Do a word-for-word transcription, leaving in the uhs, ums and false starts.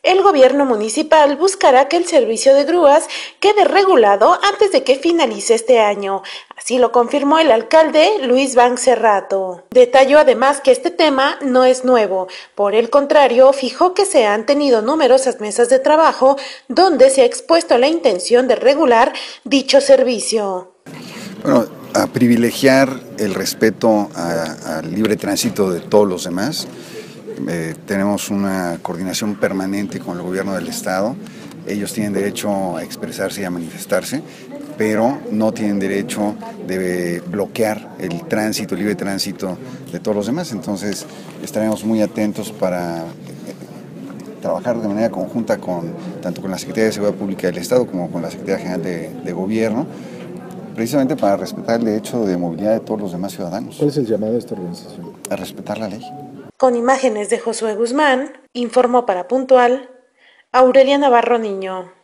El gobierno municipal buscará que el servicio de grúas quede regulado antes de que finalice este año. Así lo confirmó el alcalde Luis Van Cerrato. Detalló además que este tema no es nuevo. Por el contrario, fijó que se han tenido numerosas mesas de trabajo donde se ha expuesto la intención de regular dicho servicio. Bueno, a privilegiar el respeto al libre tránsito de todos los demás. Eh, tenemos una coordinación permanente con el gobierno del estado. Ellos tienen derecho a expresarse y a manifestarse, pero no tienen derecho de bloquear el tránsito, el libre tránsito de todos los demás. Entonces estaremos muy atentos para trabajar de manera conjunta con tanto con la Secretaría de Seguridad Pública del Estado como con la Secretaría General de, de Gobierno, precisamente para respetar el derecho de movilidad de todos los demás ciudadanos. ¿Cuál es el llamado de esta organización? A respetar la ley. Con imágenes de Josué Guzmán, informó para Puntual Aurelia Navarro Niño.